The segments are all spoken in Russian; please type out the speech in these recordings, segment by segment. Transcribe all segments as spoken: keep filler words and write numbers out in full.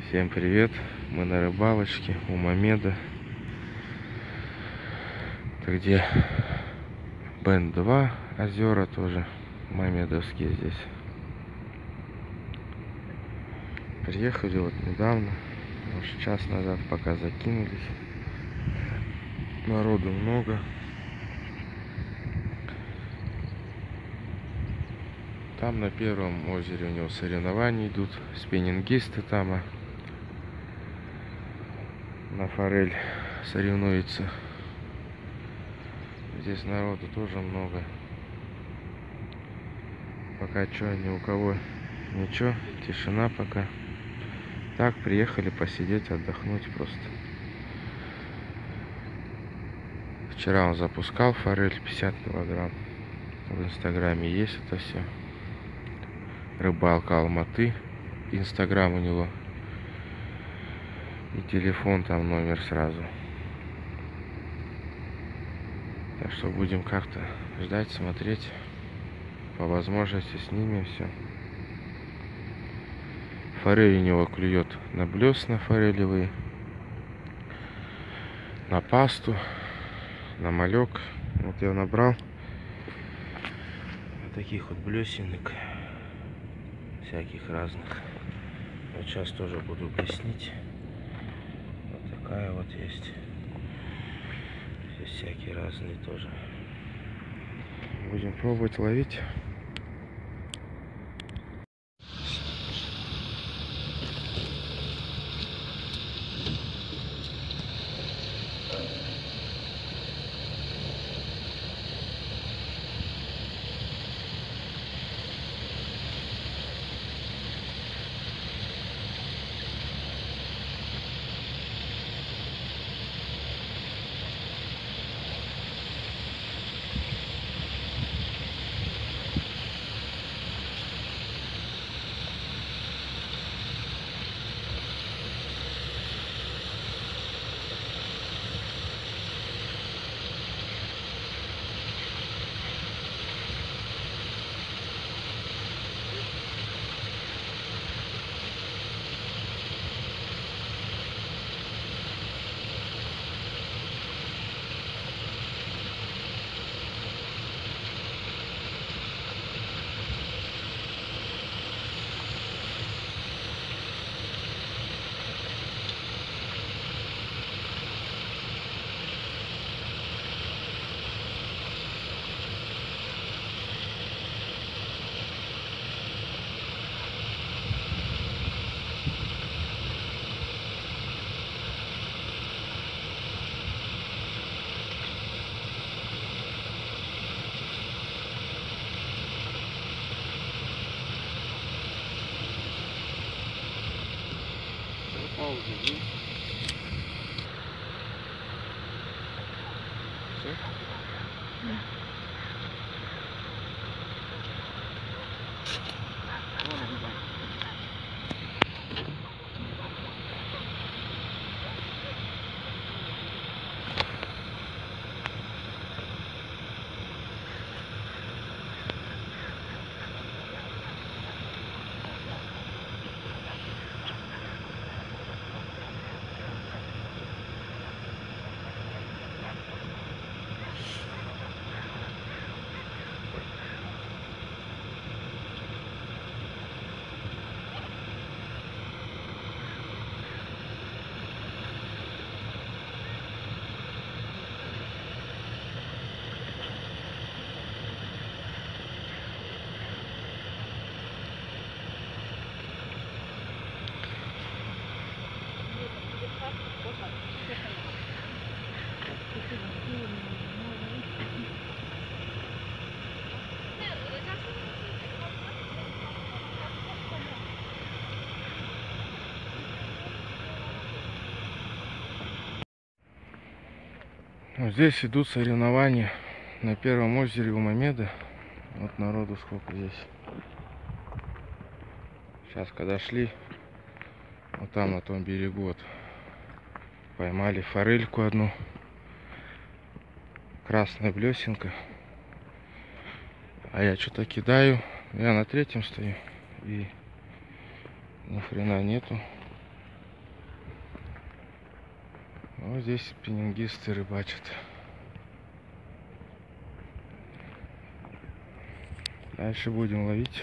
Всем привет! Мы на рыбалочке у Мамеда. Это где Бен два озера тоже мамедовские здесь. Приехали вот недавно, может час назад, пока закинулись. Народу много. Там на первом озере у него соревнования идут. Спиннингисты там а на форель соревнуются. Здесь народу тоже много. Пока что ни у кого ничего, тишина пока. Так, приехали посидеть, отдохнуть просто. Вчера он запускал форель пятьдесят килограмм. В инстаграме есть это все. Рыбалка Алматы. Инстаграм у него. И телефон там номер сразу. Так что будем как-то ждать, смотреть. По возможности снимем все. Форель у него клюет на блесна форелевые, на пасту, на малек. Вот я набрал таких вот блесенок всяких разных. Вот сейчас тоже буду блеснить. Вот такая вот есть. Здесь всякие разные тоже. Будем пробовать ловить. Пауза есть. Все? Да. Здесь идут соревнования на первом озере у Мамеда. Вот народу сколько здесь. Сейчас когда шли, вот там на том берегу вот поймали форельку одну. Красная блесенка. А я что-то кидаю. Я на третьем стою. И ни хрена нету. Вот здесь спиннингисты рыбачат. Дальше будем ловить.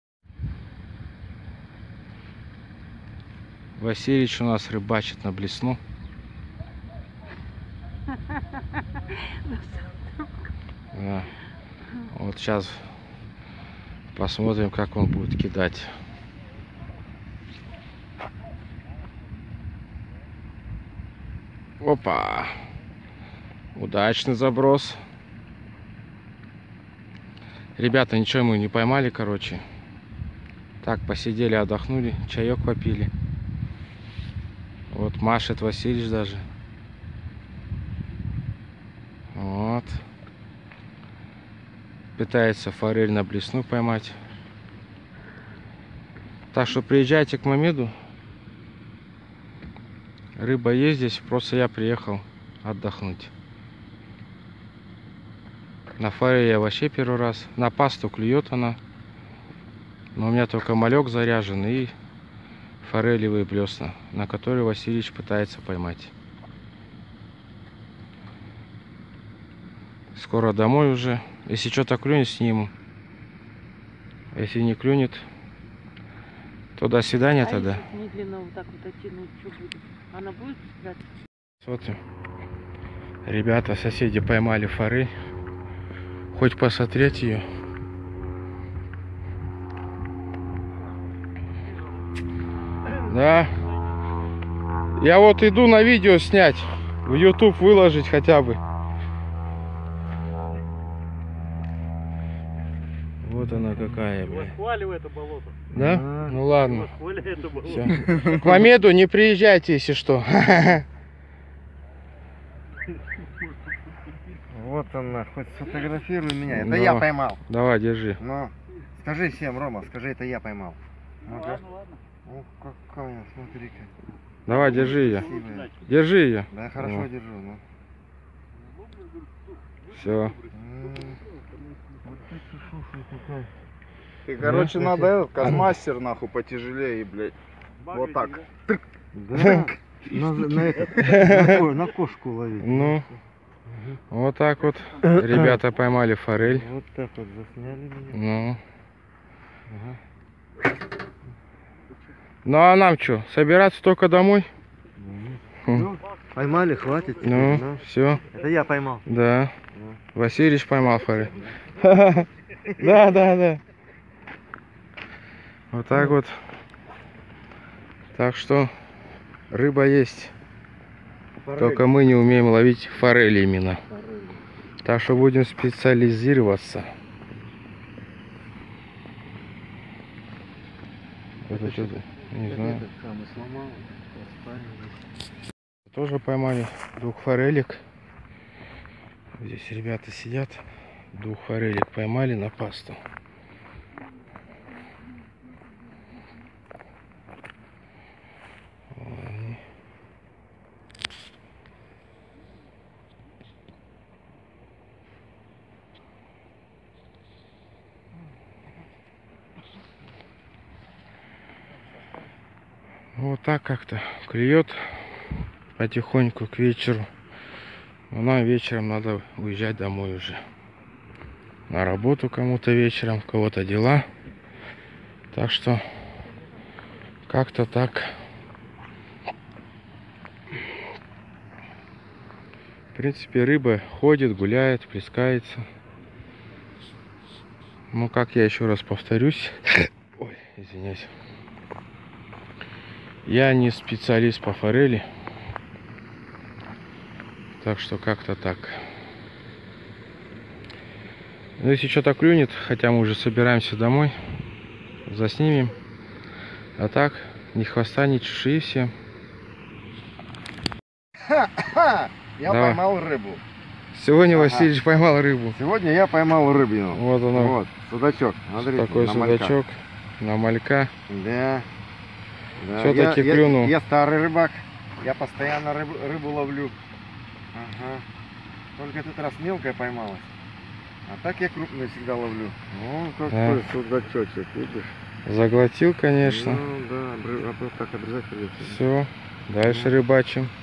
Васильевич у нас рыбачит на блесну. Да. Вот сейчас посмотрим, как он будет кидать. Опа! Удачный заброс. Ребята ничего мы не поймали, короче. Так, посидели, отдохнули, чаек попили. Вот машет Васильевич даже. Вот. Пытается форель на блесну поймать. Так что приезжайте к Мамеду. Рыба есть здесь, просто я приехал отдохнуть. На форель я вообще первый раз. На пасту клюет она. Но у меня только малек заряжен и форелевые блесна, на которые Васильевич пытается поймать. Скоро домой уже. Если что-то клюнет, сниму. Если не клюнет, то до свидания. А тогда. Если медленно вот так вот оттянуть, что будет? Она будет спрятаться? Смотрим. Ребята, соседи поймали форель. Хоть посмотреть ее. Да. Я вот иду на видео снять. В YouTube выложить хотя бы. Вот она какая, бля. Восхваливай это болото. Да? А, ну ладно. Это болото. Всё. К Мамеду не приезжайте, если что. Вот она, хоть сфотографируй меня. Это Да. я поймал. Давай, держи. Ну, скажи всем, Рома, скажи, это я поймал. Ну, Ну-ка. ладно, ладно. О, какая, смотри-ка. Давай, держи ее. Красивая. Держи ее. Да, я хорошо Ну. держу, ну. Все. М, вот это шуша какая. Ты, короче, Да, надо этот космастер нахуй потяжелее, блядь. Вот так. Да, на, на, это, на, ко- на кошку ловить. Ну, вот так вот ребята поймали форель. Вот так вот засняли меня. Ну. Ага. Ну а нам что, собираться только домой? Ну, поймали, хватит. Ну, Ну, все, это я поймал. да. Ну. Васильевич поймал форель. Да, да, да. Вот так вот. Так что рыба есть. Только мы не умеем ловить форель именно. Так что будем специализироваться. Это что-то, не знаю. Этот самый сломал, Тоже поймали двух форелек. Здесь ребята сидят. Двух форелек поймали на пасту. Вот они. Вот так как-то клюет потихоньку к вечеру. Но нам вечером надо уезжать домой уже. На работу кому-то вечером, у кого-то дела. Так что как-то так. В принципе, рыба ходит, гуляет, плескается. Ну, как я еще раз повторюсь. Ой, извиняюсь. Я не специалист по форели. Так что как-то так. Ну, если что-то клюнет, хотя мы уже собираемся домой, заснимем. А так, ни хвоста, ни чешуи всем. Ха-ха! Я Давай. поймал рыбу. Сегодня Ага. Васильевич поймал рыбу. Сегодня я поймал рыбину. Вот оно. Вот, судачок. Смотрите, Такой на малька. судачок на малька. Да. Да. Всё-таки я, клюнул. Я, я старый рыбак. Я постоянно рыбу, рыбу ловлю. Ага. Только этот раз мелкая поймалась. А так я крупную всегда ловлю. О, какой Да. судачочек, видишь? Заглотил, конечно. Ну, да, обры- а вот так обрезать придется. Все, дальше рыбачим.